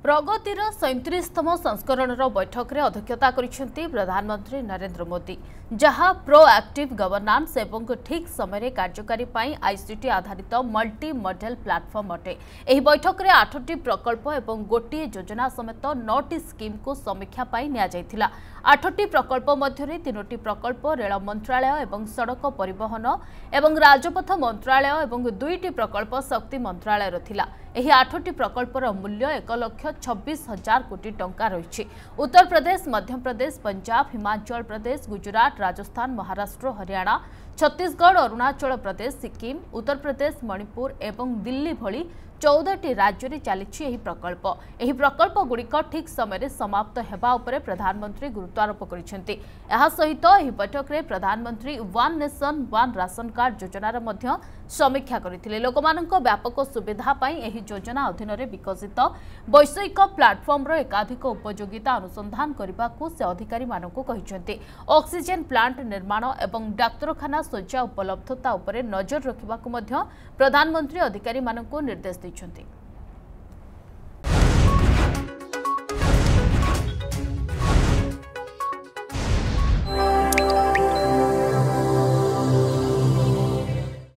प्रगतिर 37तम संस्करणर बैठक में अध्यक्षता करिसेंती प्रधानमंत्री नरेंद्र मोदी, जहां प्रोएक्टिव गवर्नांस एवं ठीक समय कार्यकारी पाई आईसीटी आधारित मल्टी मॉडल प्लेटफॉर्म अटे। एही बैठक में 8टी प्रकल्प एवं गोटे योजना समेत 9टी स्कीम को समीक्षा पाई निया जायथिला। 8टी प्रकल्प मध्य 3टी प्रकल्प रेल मंत्रालय एवं सड़क परिवहन एवं राजपथ मंत्रालय एवं 2टी प्रकल्प शक्ति मंत्रालय थिला। एही 8टी प्रकल्पर मूल्य 1,26,000 कोटी टंका रही। उत्तर प्रदेश, मध्य प्रदेश, पंजाब, हिमाचल प्रदेश, गुजरात, राजस्थान, महाराष्ट्र, हरियाणा, छत्तीसगढ़, अरुणाचल प्रदेश, सिक्किम, उत्तर प्रदेश, मणिपुर एवं दिल्ली भली 14टी राज्य में चली प्रकल्प। एही प्रकल्प गुड़िक ठीक समय समाप्त हेबा उपरे प्रधानमंत्री गुरुत्वारोप करिसेंती। एहा सहित एही बैठक में प्रधानमंत्री one nation one ration card योजनार मध्य समीक्षा करथिले। लोकमानंक व्यापक सुविधा पाई एही योजना अधीन रे विकसित वैषयिक प्लाटफॉर्म रो एकाधिक उपयोगिता अनुसंधान करबाकू से अधिकारी मानकू कहिसेंती। ऑक्सीजन प्लांट निर्माण एवं डाक्तरखाना शଯ୍या उपलब्धता उपरे नजर रखिबाकू मध्य प्रधानमंत्री अधिकारी मानकू निर्देश दैछंती।